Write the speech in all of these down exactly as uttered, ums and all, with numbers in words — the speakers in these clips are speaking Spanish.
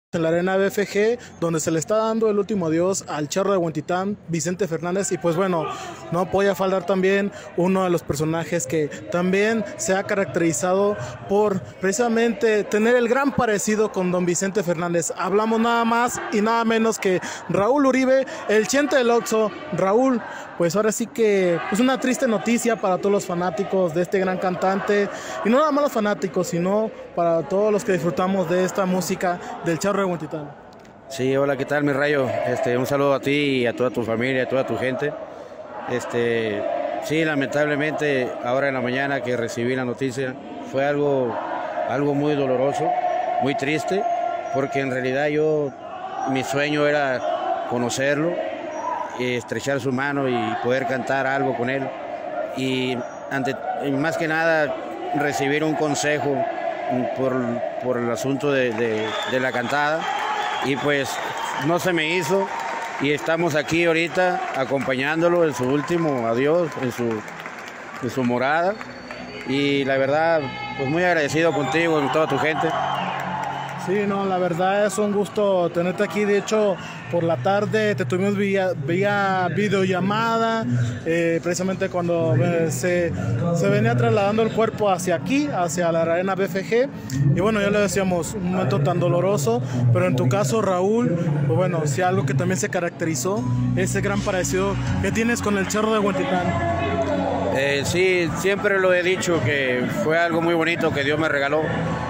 En la Arena B F G, donde se le está dando el último adiós al Charro de Huentitán, Vicente Fernández. Y pues bueno, no podía faltar también uno de los personajes que también se ha caracterizado por precisamente tener el gran parecido con don Vicente Fernández. Hablamos nada más y nada menos que Raúl Uribe, el Chente del Oxxo. Raúl, pues ahora sí que es una triste noticia para todos los fanáticos de este gran cantante, y no nada más los fanáticos, sino para todos los que disfrutamos de esta música del Charro de Huentitán. Sí, hola, ¿qué tal, mi Rayo? Este, un saludo a ti y a toda tu familia, a toda tu gente. Este, sí, lamentablemente, ahora en la mañana que recibí la noticia, fue algo, algo muy doloroso, muy triste, porque en realidad yo, mi sueño era conocerlo, estrechar su mano y poder cantar algo con él. Y, ante, y más que nada, recibir un consejo por, por el asunto de, de, de la cantada, y pues no se me hizo, y estamos aquí ahorita acompañándolo en su último adiós, en su, en su morada, y la verdad, pues muy agradecido contigo y toda tu gente. Sí, no, la verdad es un gusto tenerte aquí. De hecho, por la tarde te tuvimos vía, vía videollamada, eh, precisamente cuando eh, se, se venía trasladando el cuerpo hacia aquí, hacia la Arena B F G. Y bueno, ya le decíamos, un momento tan doloroso, pero en tu caso, Raúl, pues bueno, sí, algo que también se caracterizó, ese gran parecido que tienes con el Charro de Huentitán. Eh, sí, siempre lo he dicho, que fue algo muy bonito que Dios me regaló,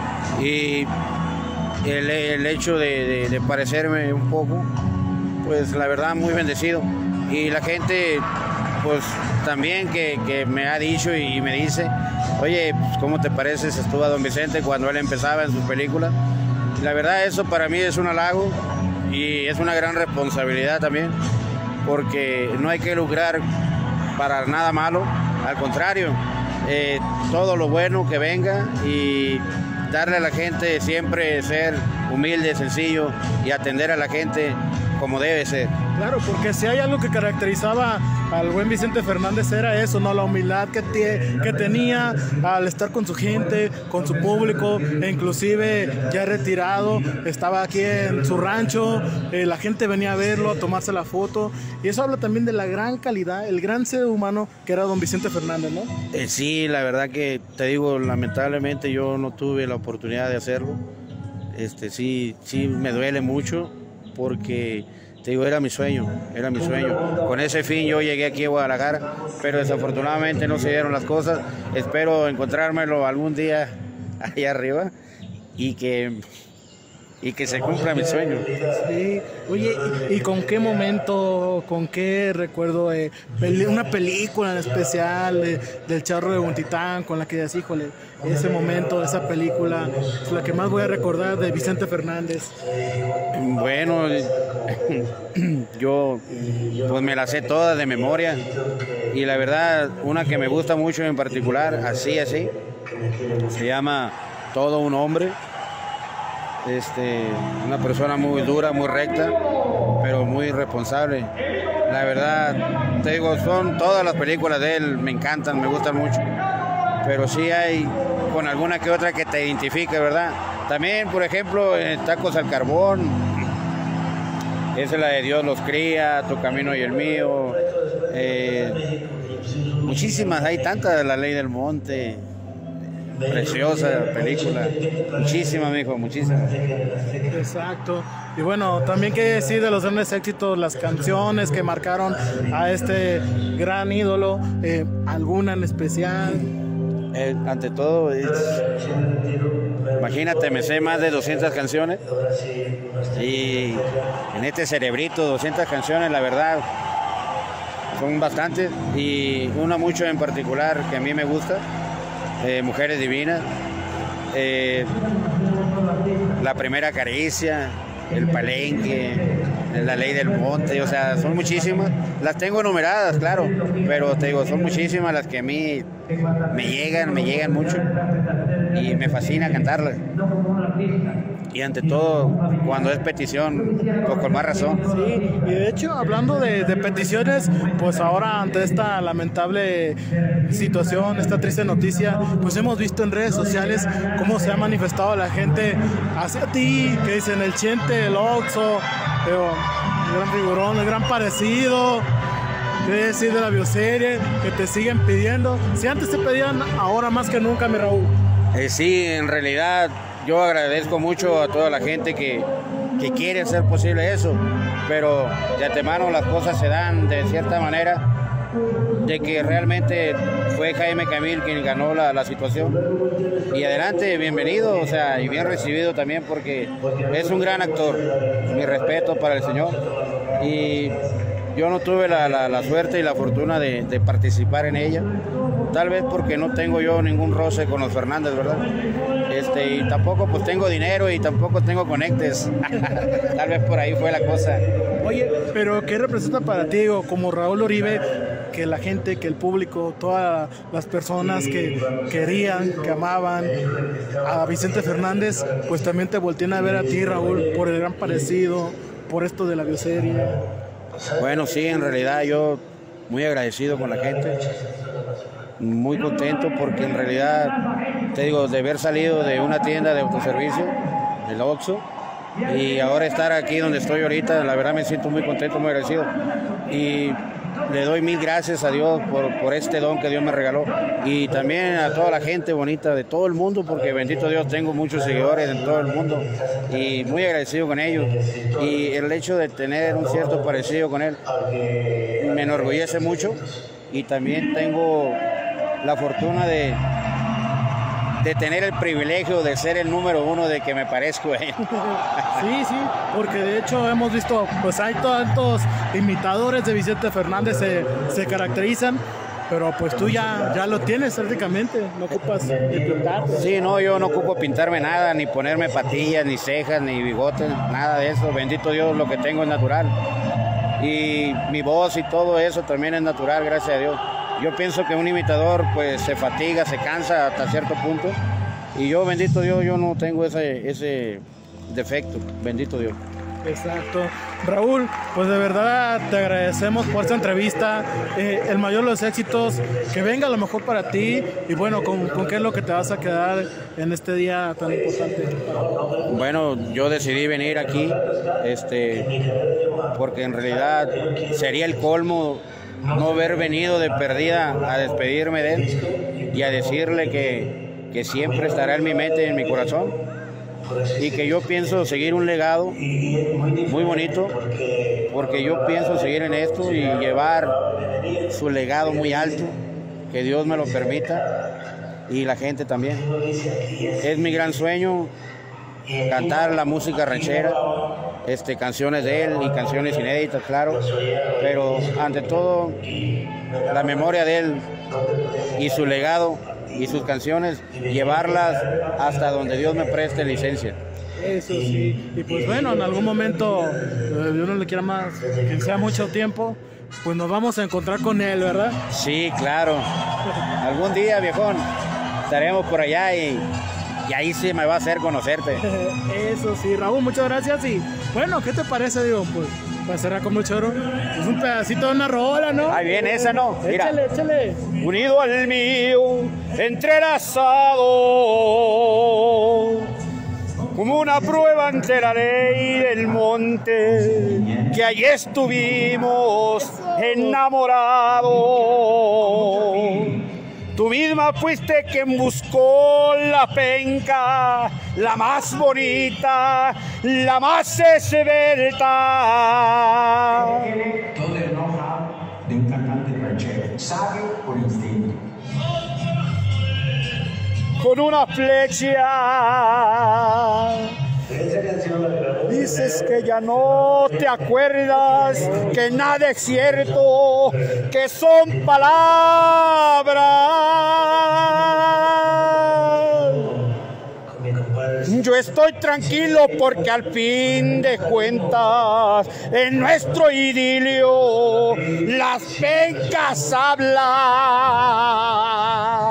y El, el hecho de, de, de parecerme un poco, pues la verdad muy bendecido. Y la gente pues también que, que me ha dicho y me dice, oye, pues, ¿cómo te pareces estuvo a don Vicente cuando él empezaba en sus películas? Y la verdad eso para mí es un halago y es una gran responsabilidad también, porque no hay que lucrar para nada malo, al contrario, eh, todo lo bueno que venga, y darle a la gente siempre ser humilde, sencillo, y atender a la gente como debe ser. Claro, porque si hay algo que caracterizaba al buen Vicente Fernández era eso, ¿no? La humildad que, tie, que tenía al estar con su gente, con su público, e inclusive ya retirado, estaba aquí en su rancho, eh, la gente venía a verlo, a tomarse la foto, y eso habla también de la gran calidad, el gran ser humano que era don Vicente Fernández, ¿no? Eh, sí, la verdad que te digo, lamentablemente yo no tuve la oportunidad de hacerlo. Este, sí, sí me duele mucho, porque te digo, era mi sueño, era mi sueño. Con ese fin yo llegué aquí a Guadalajara, pero desafortunadamente no se dieron las cosas. Espero encontrármelo algún día allá arriba y que, y que se cumpla mi sueño. Sí. Oye, ¿y, y con qué momento, con qué recuerdo, eh, peli una película en especial eh, del Charro de Huentitán con la que decías, híjole, ese momento, esa película es la que más voy a recordar de Vicente Fernández? Bueno, yo pues me la sé todas de memoria, y la verdad una que me gusta mucho en particular, así así, se llama Todo un hombre. Este, una persona muy dura, muy recta, pero muy responsable. La verdad, te digo, son todas las películas de él, me encantan, me gustan mucho, pero sí hay con alguna que otra que te identifique, ¿verdad? También, por ejemplo, en Tacos al Carbón, esa es la de Dios los cría, Tu camino y el mío, eh, muchísimas, hay tantas, La ley del monte. Preciosa película, muchísimas, mijo, muchísimas. Exacto. Y bueno, también que decir de los grandes éxitos, las canciones que marcaron a este gran ídolo, eh, alguna en especial. Eh, ante todo, es, imagínate, me sé más de doscientas canciones, y en este cerebrito doscientas canciones, la verdad, son bastantes, y una mucho en particular que a mí me gusta. Eh, Mujeres Divinas, eh, La primera caricia, El palenque, La ley del monte, o sea, son muchísimas. Las tengo numeradas, claro, pero te digo, son muchísimas las que a mí me llegan, me llegan mucho y me fascina cantarlas. Y ante todo, cuando es petición, pues con más razón. Sí, y de hecho, hablando de, de peticiones, pues ahora ante esta lamentable situación, esta triste noticia, pues hemos visto en redes sociales cómo se ha manifestado la gente hacia ti, que dicen el Chente, el Oxxo, pero el gran figurón, el gran parecido, qué decir de la bioserie, que te siguen pidiendo. Si antes te pedían, ahora más que nunca, mi Raúl. Eh, sí, en realidad yo agradezco mucho a toda la gente que, que quiere hacer posible eso, pero de antemano las cosas se dan de cierta manera, de que realmente fue Jaime Camil quien ganó la, la situación. Y adelante, bienvenido, o sea, y bien recibido también, porque es un gran actor. Mi respeto para el señor. Y yo no tuve la, la, la suerte y la fortuna de, de participar en ella, tal vez porque no tengo yo ningún roce con los Fernández, ¿verdad? Este, y tampoco pues tengo dinero y tampoco tengo conectes. Tal vez por ahí fue la cosa. Oye, pero ¿qué representa para ti, digo, como Raúl Uribe, que la gente, que el público, todas las personas que querían, que amaban a Vicente Fernández, pues también te voltean a ver a ti, Raúl, por el gran parecido, por esto de la bioserie? Bueno, sí, en realidad yo muy agradecido con la gente, muy contento porque en realidad, te digo, de haber salido de una tienda de autoservicio, el Oxxo, y ahora estar aquí donde estoy ahorita, la verdad me siento muy contento, muy agradecido. Y le doy mil gracias a Dios por, por este don que Dios me regaló. Y también a toda la gente bonita de todo el mundo, porque bendito Dios tengo muchos seguidores en todo el mundo y muy agradecido con ellos. Y el hecho de tener un cierto parecido con él me enorgullece mucho. Y también tengo la fortuna de, de tener el privilegio de ser el número uno de que me parezco a él. Sí, sí, porque de hecho hemos visto, pues hay tantos imitadores de Vicente Fernández, se, se caracterizan, pero pues tú ya, ya lo tienes prácticamente, no ocupas de pintarte. Sí, no, yo no ocupo pintarme nada, ni ponerme patillas, ni cejas, ni bigotes, nada de eso. Bendito Dios, lo que tengo es natural. Y mi voz y todo eso también es natural, gracias a Dios. Yo pienso que un imitador pues se fatiga, se cansa hasta cierto punto. Y yo, bendito Dios, yo no tengo ese, ese defecto, bendito Dios. Exacto. Raúl, pues de verdad te agradecemos por esta entrevista, eh, el mayor de los éxitos, que venga lo mejor para ti y bueno, ¿con, con qué es lo que te vas a quedar en este día tan importante? Bueno, yo decidí venir aquí este, porque en realidad sería el colmo no haber venido de perdida a despedirme de él y a decirle que, que siempre estará en mi mente y en mi corazón, y que yo pienso seguir un legado muy bonito, porque yo pienso seguir en esto y llevar su legado muy alto, que Dios me lo permita y la gente también. Es mi gran sueño cantar la música ranchera, este, canciones de él y canciones inéditas, claro, pero ante todo la memoria de él y su legado y sus canciones, llevarlas hasta donde Dios me preste licencia. Eso sí, y pues bueno, en algún momento, eh, Dios no le quiera más, que sea mucho tiempo, pues nos vamos a encontrar con él, ¿verdad? Sí, claro. Algún día, viejón, estaremos por allá y, y ahí sí me va a hacer conocerte. Eso sí, Raúl, muchas gracias y bueno, ¿qué te parece, digo? Pues para cerrar con mucho oro, es un pedacito de una rola, ¿no? Ahí viene esa, ¿no? Mira. Échale, échale. Unido al mío, entrelazado, como una prueba ante la ley del monte, que allí estuvimos enamorados. Tú misma fuiste quien buscó la penca, la más bonita, la más esbelta. Todo el know-how de un cantante ranchero, sabio por instinto. Con una flecha. Dices que ya no te acuerdas, que nada es cierto, que son palabras. Yo estoy tranquilo porque al fin de cuentas en nuestro idilio las pencas hablan.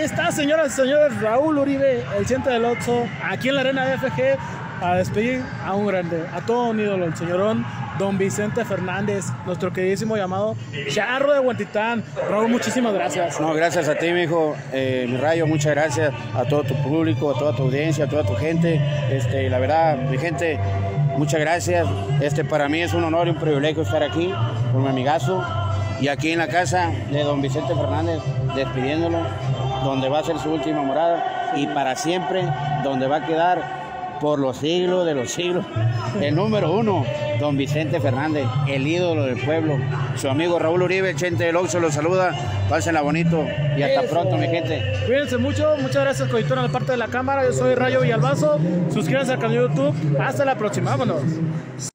ahí está, señoras y señores, Raúl Uribe, el Chente del Oxxo, aquí en la Arena de F G, a despedir a un grande, a todo un ídolo, el señorón don Vicente Fernández, nuestro queridísimo llamado Charro de Huentitán. Raúl, muchísimas gracias. No, gracias a ti, mi hijo, eh, mi Rayo, muchas gracias a todo tu público, a toda tu audiencia, a toda tu gente. Este, la verdad, mi gente, muchas gracias. Este, para mí es un honor y un privilegio estar aquí con mi amigazo y aquí en la casa de don Vicente Fernández, despidiéndolo, donde va a ser su última morada y para siempre, donde va a quedar por los siglos de los siglos, el número uno, don Vicente Fernández, el ídolo del pueblo. Su amigo Raúl Uribe, el Chente del Oxxo, los saluda. Pásenla bonito y hasta Eso. pronto, mi gente. Cuídense mucho. Muchas gracias, Coyitón, en la parte de la cámara. Yo soy Rayo Villalbazo. Suscríbanse al canal de YouTube. Hasta la próxima. Vámonos.